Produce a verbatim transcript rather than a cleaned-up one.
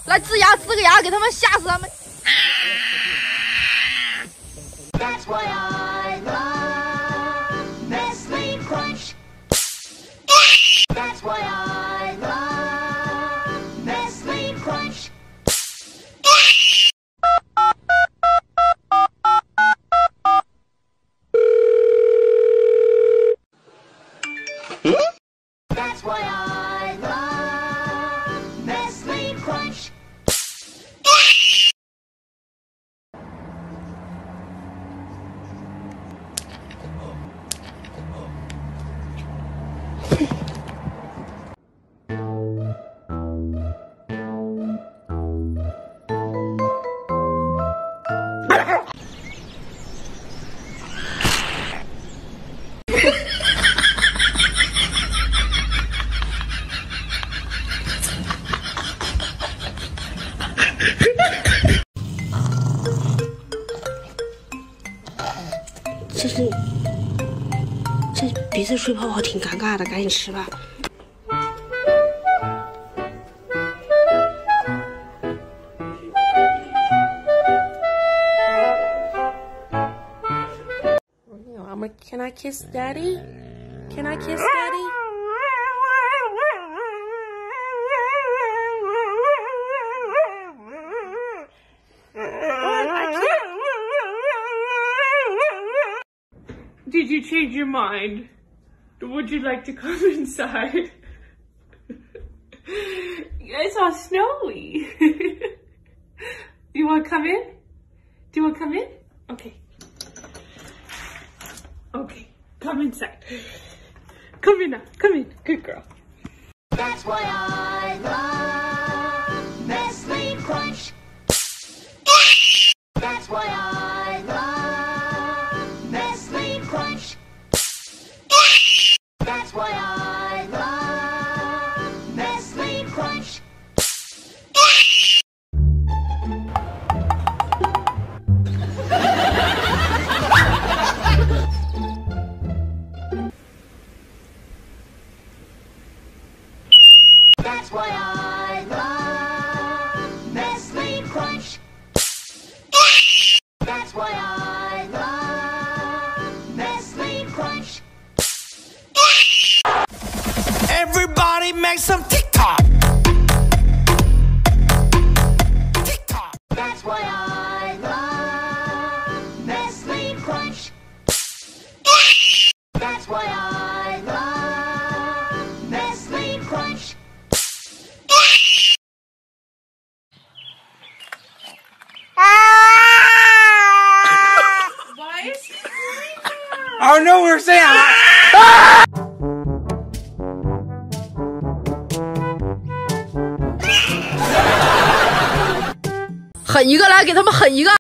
来吱牙吱个牙，给他们吓死他们。That's why I love Nestle Crunch. That's why I love Nestle Crunch. That's why I love Nestle Crunch. 这是这鼻子水泡泡挺尴尬的，赶紧吃吧。I'm a, can I kiss Daddy? Can I kiss Daddy? Did you change your mind? Would you like to come inside? It's all snowy. You want to come in? Do you want to come in? Okay. Okay, come inside. Come in now, come in. Good girl. That's why I love Nestle Crunch. That's why I love Nestle Crunch. That's why I love Nestle Crunch. That's why I love Nestle Crunch. That's why I love Nestle Crunch. Everybody make some TikTok. TikTok. That's why I love Nestle Crunch. That's why I love Nestle Crunch. Why is he doing that? Oh no, we're saying. 狠一个来，给他们狠一个！